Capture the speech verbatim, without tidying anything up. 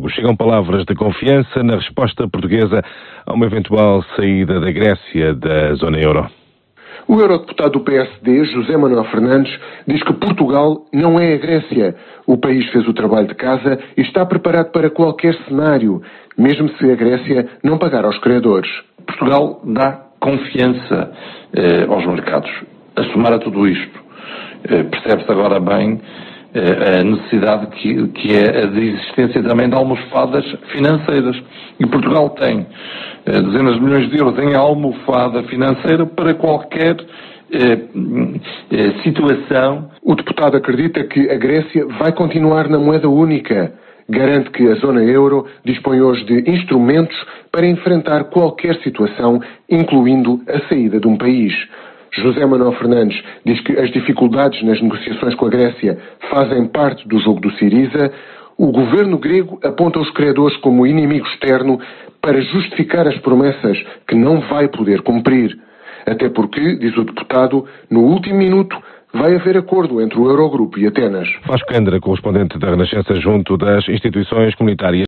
chegam palavras de confiança na resposta portuguesa a uma eventual saída da Grécia da zona euro. O eurodeputado do P S D, José Manuel Fernandes, diz que Portugal não é a Grécia. O país fez o trabalho de casa e está preparado para qualquer cenário, mesmo se a Grécia não pagar aos credores. Portugal dá confiança eh, aos mercados. A somar a tudo isto, eh, percebe-se agora bem eh, a necessidade que, que é a de existência também de almofadas financeiras. E Portugal tem eh, dezenas de milhões de euros em almofada financeira para qualquer eh, eh, situação. O deputado acredita que a Grécia vai continuar na moeda única. Garante que a zona euro dispõe hoje de instrumentos para enfrentar qualquer situação, incluindo a saída de um país. José Manuel Fernandes diz que as dificuldades nas negociações com a Grécia fazem parte do jogo do Syriza. O governo grego aponta os credores como inimigo externo para justificar as promessas que não vai poder cumprir. Até porque, diz o deputado, no último minuto vai haver acordo entre o Eurogrupo e Atenas. Vasco Andra, correspondente da Renascença junto das instituições comunitárias.